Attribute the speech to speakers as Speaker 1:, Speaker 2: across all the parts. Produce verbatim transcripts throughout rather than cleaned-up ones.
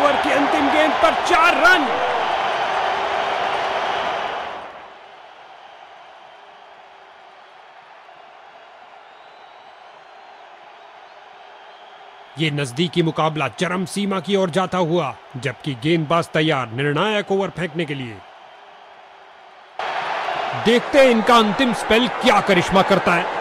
Speaker 1: Over की अंतिम गेंद पर चार रन। ये नजदीकी मुकाबला चरम सीमा की ओर जाता हुआ, जबकि गेंदबाज तैयार निर्णायक ओवर फेंकने के लिए। देखते हैं इनका अंतिम स्पेल क्या करिश्मा करता है।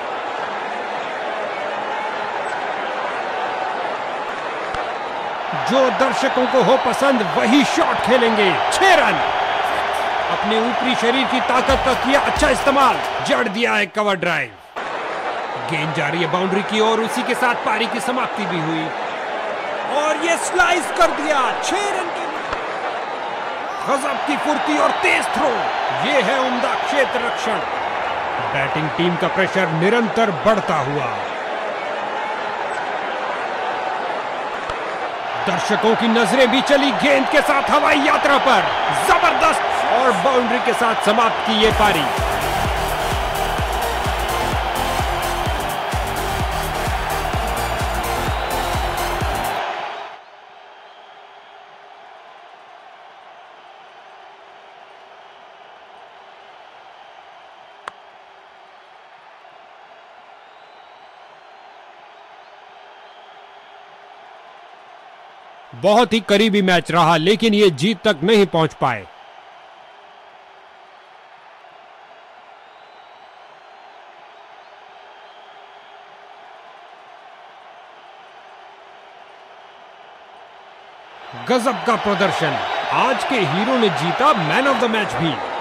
Speaker 1: जो दर्शकों को हो पसंद वही शॉट खेलेंगे। छह रन। अपने ऊपरी शरीर की ताकत का किया अच्छा इस्तेमाल, जड़ दिया है कवर ड्राइव। गेंद जा रही है बाउंड्री की ओर, उसी के साथ पारी की समाप्ति भी हुई और ये स्लाइस कर दिया। छह रन के गजब की फुर्ती और तेज थ्रो, ये है उम्दा क्षेत्र रक्षण। बैटिंग टीम का प्रेशर निरंतर बढ़ता हुआ। दर्शकों की नजरें भी चली गेंद के साथ हवाई यात्रा पर। जबरदस्त और बाउंड्री के साथ समाप्त की ये पारी। बहुत ही करीबी मैच रहा, लेकिन ये जीत तक नहीं पहुंच पाए। गजब का प्रदर्शन, आज के हीरो ने जीता मैन ऑफ द मैच भी।